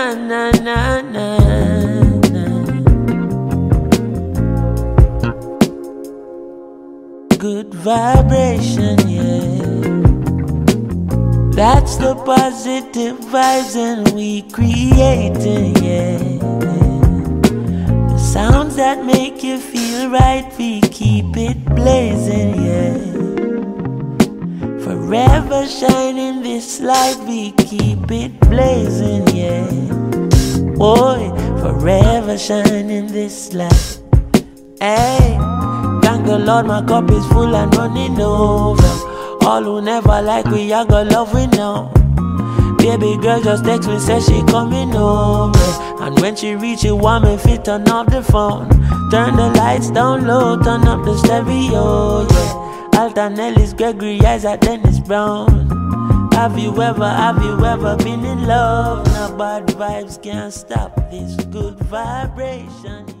na na na na na. Good vibration, yeah. That's the positive vibes and we creating, yeah. The sounds that make you feel right, we keep it blazing, yeah. Forever shining this light, we keep it blazing, yeah. Boy, forever shining this light. Hey, thank the Lord my cup is full and running over. All who never like we, I got love we know. Baby girl just text me, say she coming over. And when she reach it, want me fit turn off the phone. Turn the lights down low, turn up the stereo, yeah. Alton Ellis, Gregory Isaac, Dennis Brown. Have you ever been in love? Now bad vibes can't stop this good vibration.